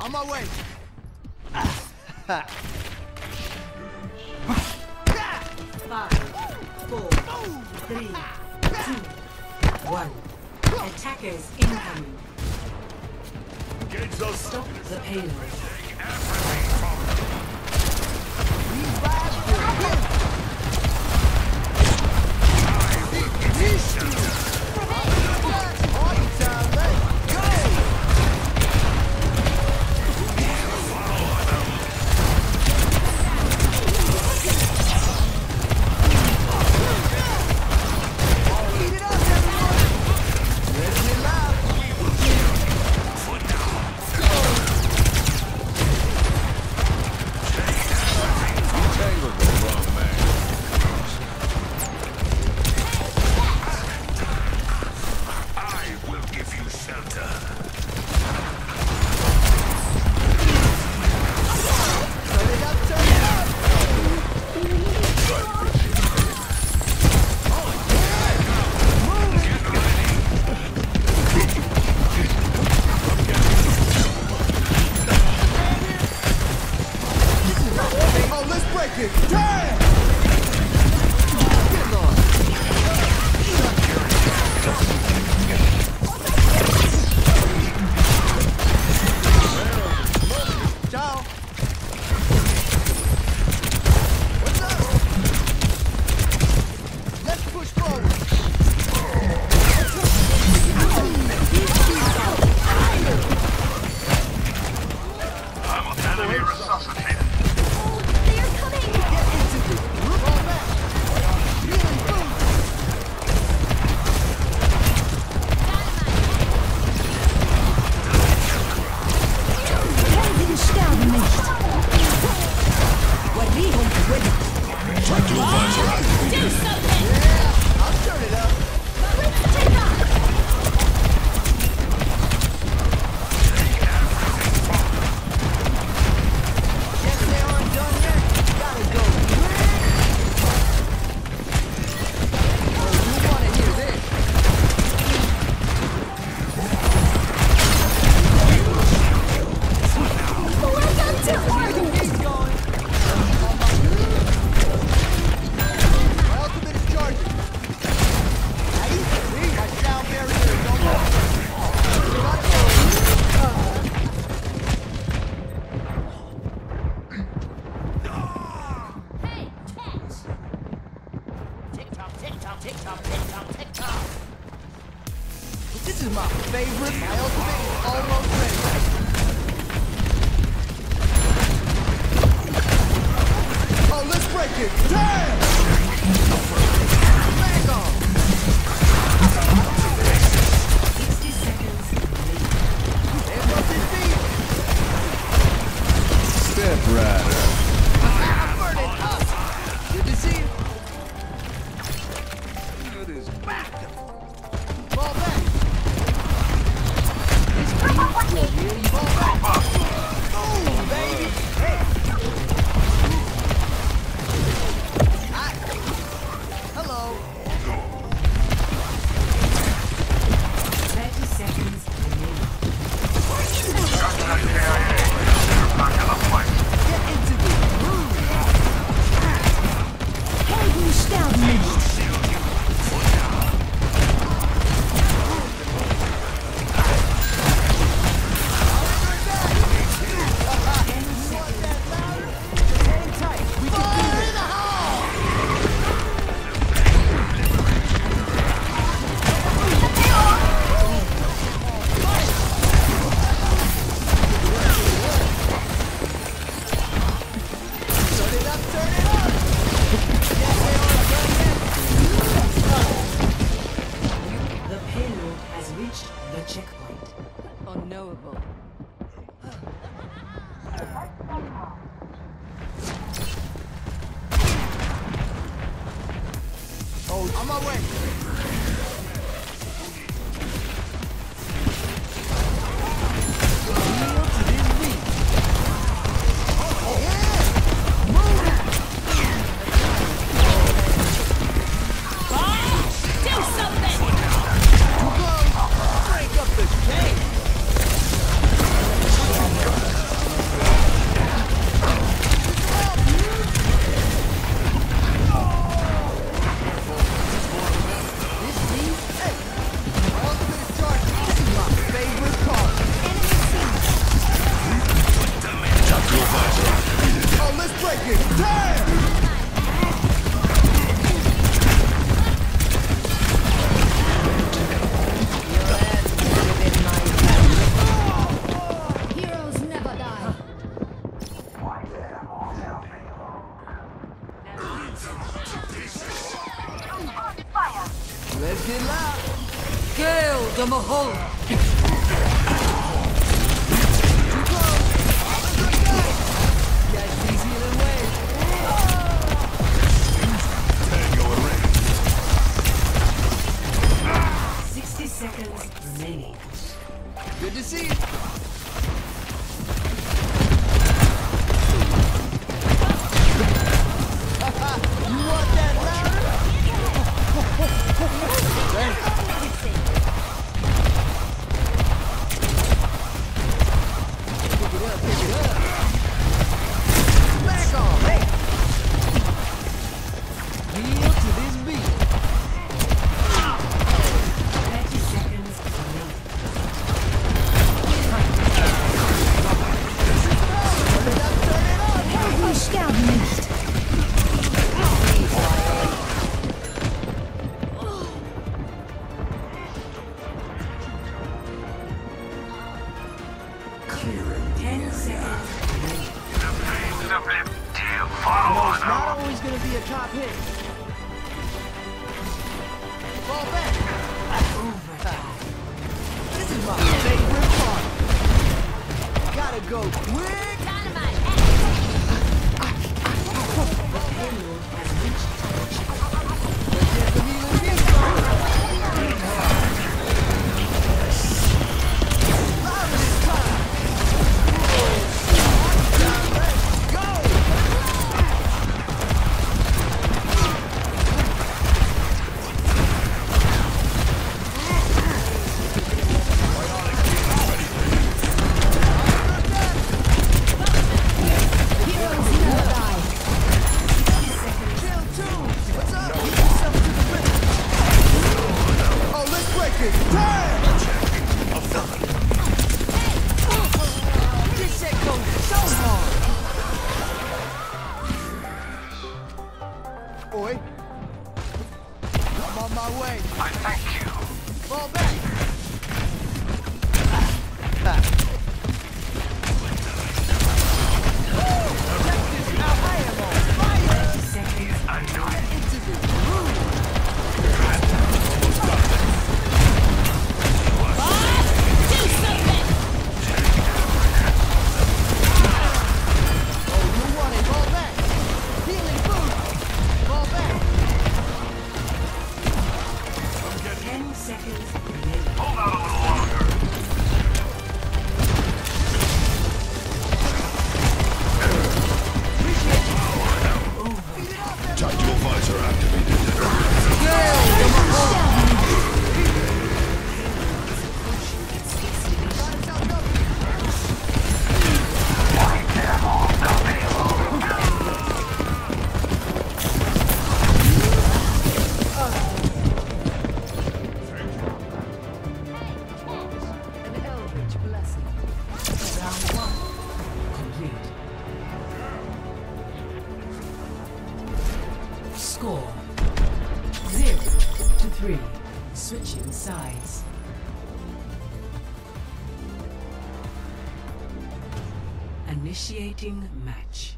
On my way. 5, 4, 3, 2, 1. Attackers incoming. Stop the payload. This is my favorite. My ultimate is almost ready. Oh, let's break it. Damn! Back on. 60 seconds. There goes his feet. Step rider. I'm burning up. Good to see you. Good as Back. Fall back. This feet will really fall back. Boom, baby. Hey. Hello. 30 seconds remaining. Get into the groove. Helden sterben nicht. The payload has reached the checkpoint. Unknowable. Oh, on my way. Kneel to this beat. Oh, yeah. Move it. Do something! Too close. Break up the cake. Pull! Got these healing waves. Tango arranged. 60 seconds remaining. Good to see you. You want that louder? Thanks. Pick it up, pick it up. Back on, hey! Heel to this beat. 30 seconds remaining. Sterben nicht. Clearing. 10 seconds remaining. It's not always gonna be a top hit. Fall back. Overtime. This is my favorite part. Gotta go quick. The payload has reached the checkpoint. Let's get the healing beat on. Louder this time. Let's go. Chill too. What's up? Get yourself to the rim. Oh, let's break it. Turn. This shit goes so hard. Oi. I'm on my way. I thank you. Fall back. Check this out. I am on fire. 30 seconds. Into this room. Oh, you want it? Fall back. Healing boost. Fall back. 10 seconds remaining. Hold out a little longer. Tactical visor activated. An eldritch blessing. Round 1 complete. Score 0-3. Switching sides. Initiating match.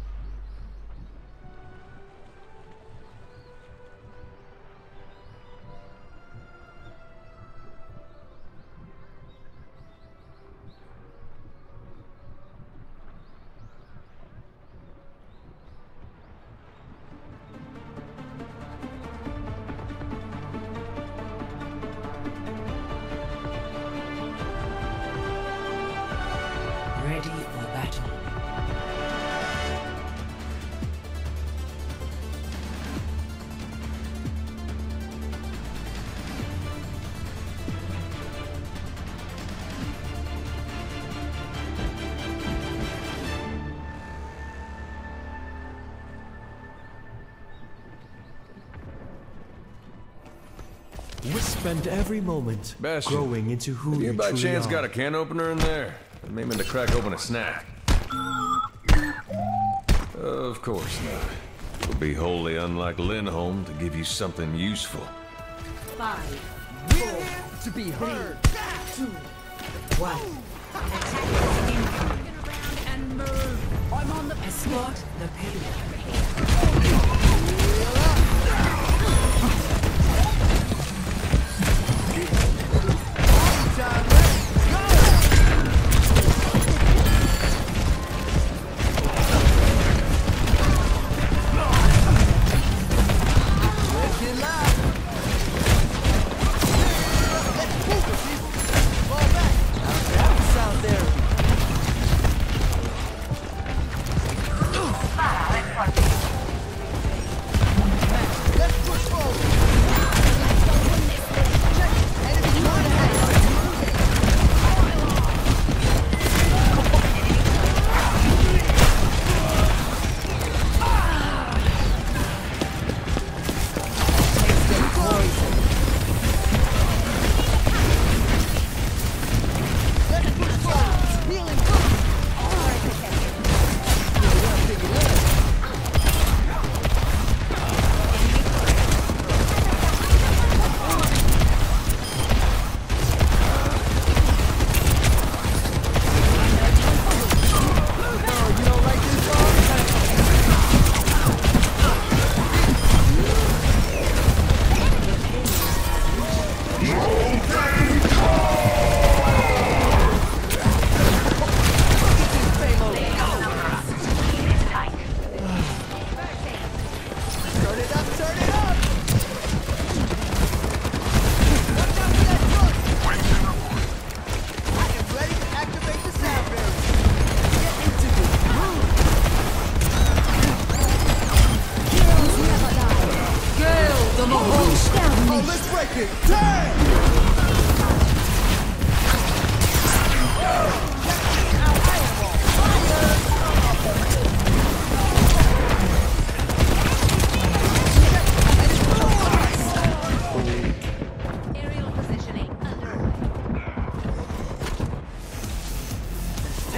Ready for battle. We spend every moment Bastion, growing into who have we you by truly chance are. got a can opener in there? I'm aiming to crack open a snack. Of course not. It'll be wholly unlike Lindholm to give you something useful. 5, We're here to be heard. 2, 1. Attackers incoming. And move. I'm on the escort the payload.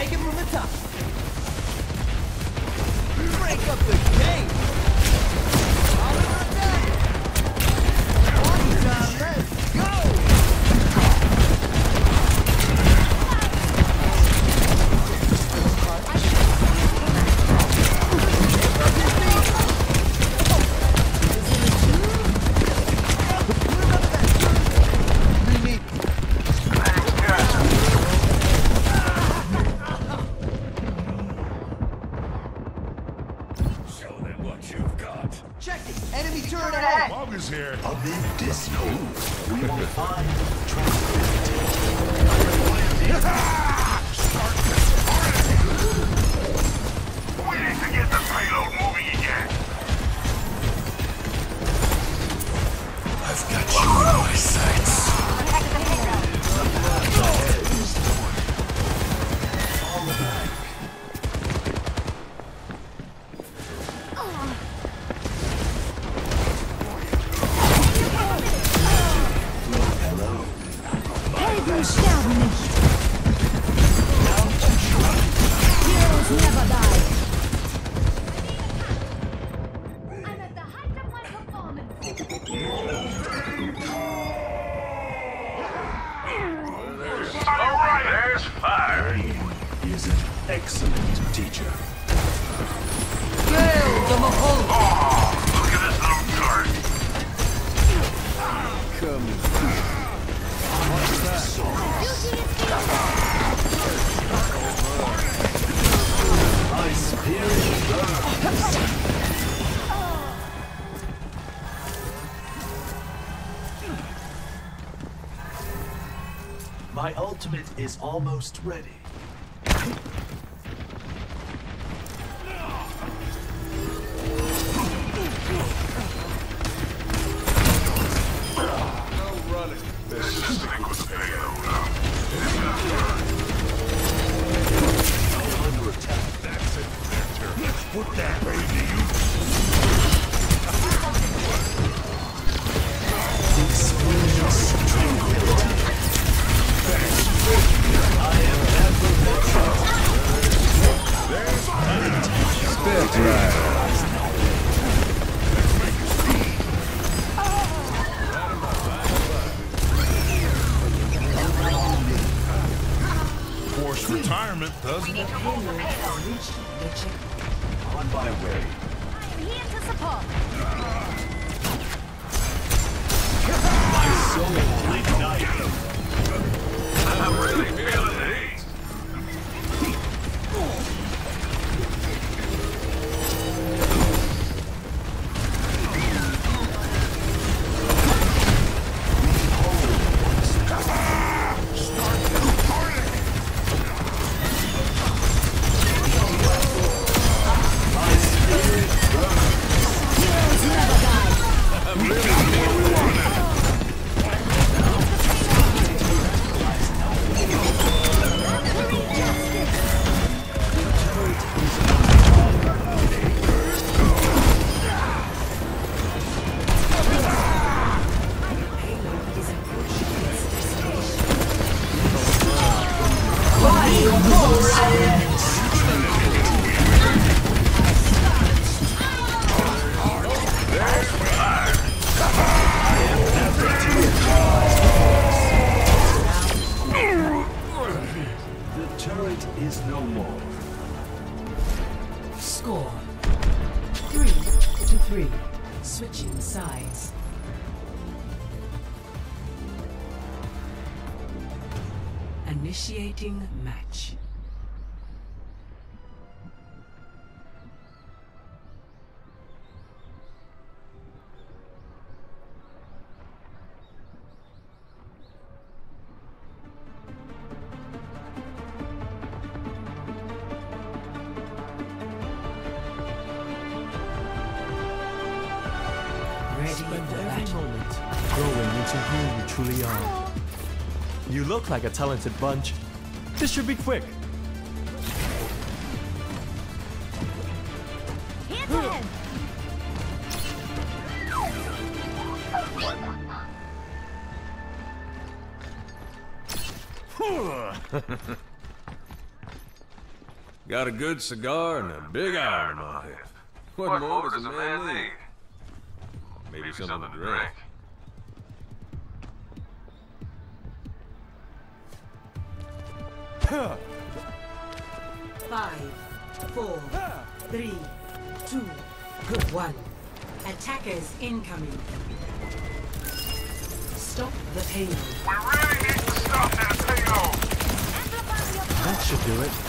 Take it from the top. Break up the game. All about that. One time, let's go. Here. Amid discord, we will find We need to get the payload moving again. I've got you in my sights. Excellent teacher. Look at this little turret. My spirit burns. My ultimate is almost ready. Put that baby to use. Experience tranquility. I am never That's right. Forced retirement doesn't it? on my way. Here to support. My soul ignited. I'm really feeling the heat. Is no more. Score 3-3. Switching sides. Initiating match. Spend every moment growing into who you truly are. You look like a talented bunch. This should be quick. Hit him! Got a good cigar and a big iron in my head. What more does a man need? Maybe something to drink. 5, 4, 3, 2, 1. Attackers incoming. Stop the payload. We really need to stop that payload. That should do it.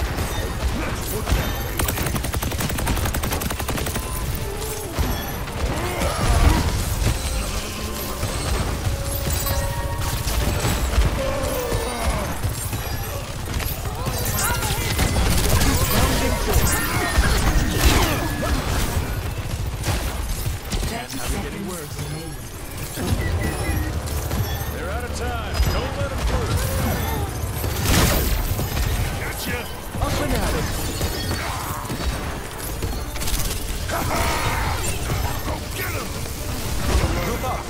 They're out of time. Don't let them through. Gotcha. Up and at it. Go get him. Move up.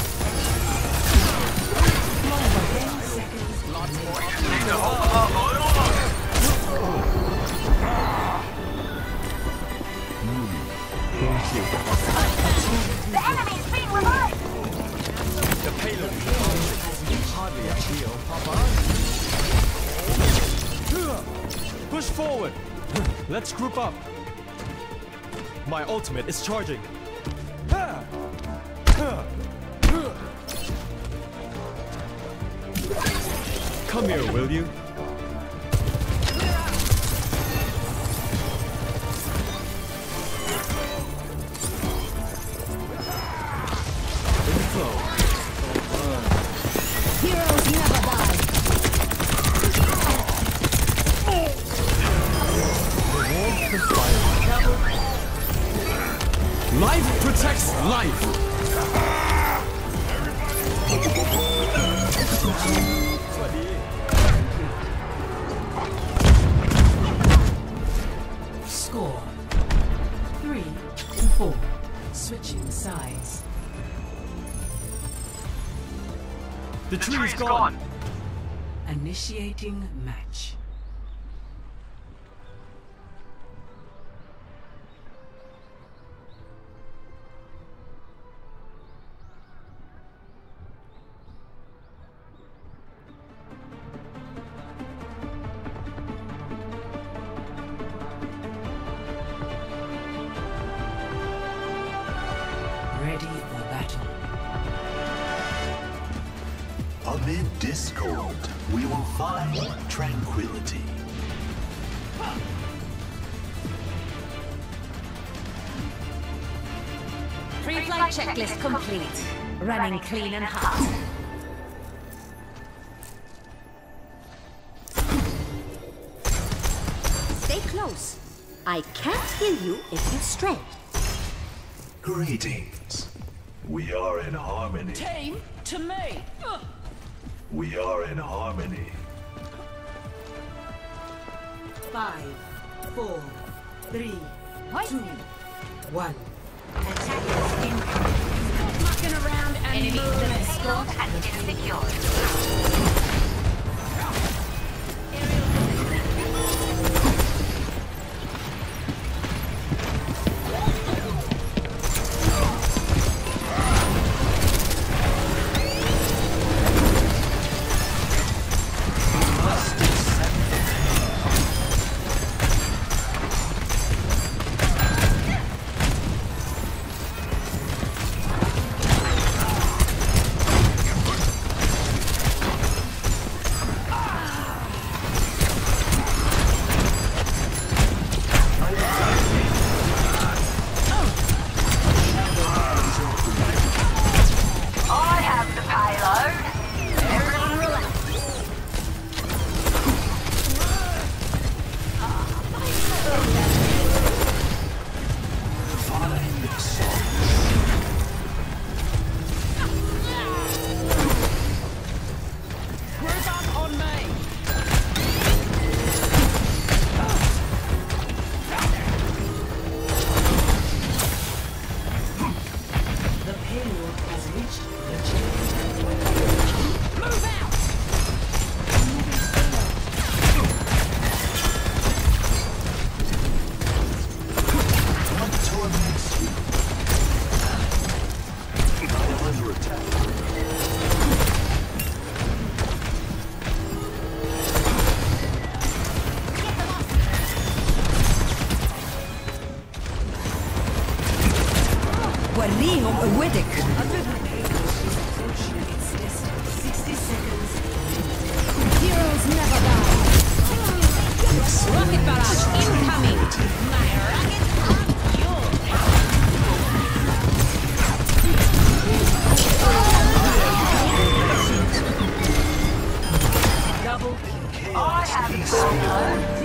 10 seconds. Need to hold them up a little longer. Thank you. The enemy's being revived! The payload is hardly ideal, Papa. Push forward. Let's group up. My ultimate is charging. Come here, will you? Heroes never die! Life protects life. Score 3 and 4. Switching sides. The tree's gone. Initiating match. Ready for battle. Amid discord, we will find tranquility. Pre-flight checklist complete. Running clean and hot. Stay close. I can't hear you if you stray. Greetings. We are in harmony. Tame to me. We are in harmony. 5, 4, 3, 2, 1. Attackers incoming. Mucking around and enemy escort has been secured. being on the Weddick. Under the payload is approaching its destiny. 60 seconds. Heroes never die. Rocket barrage incoming. My rockets are fueled. Double kill. I have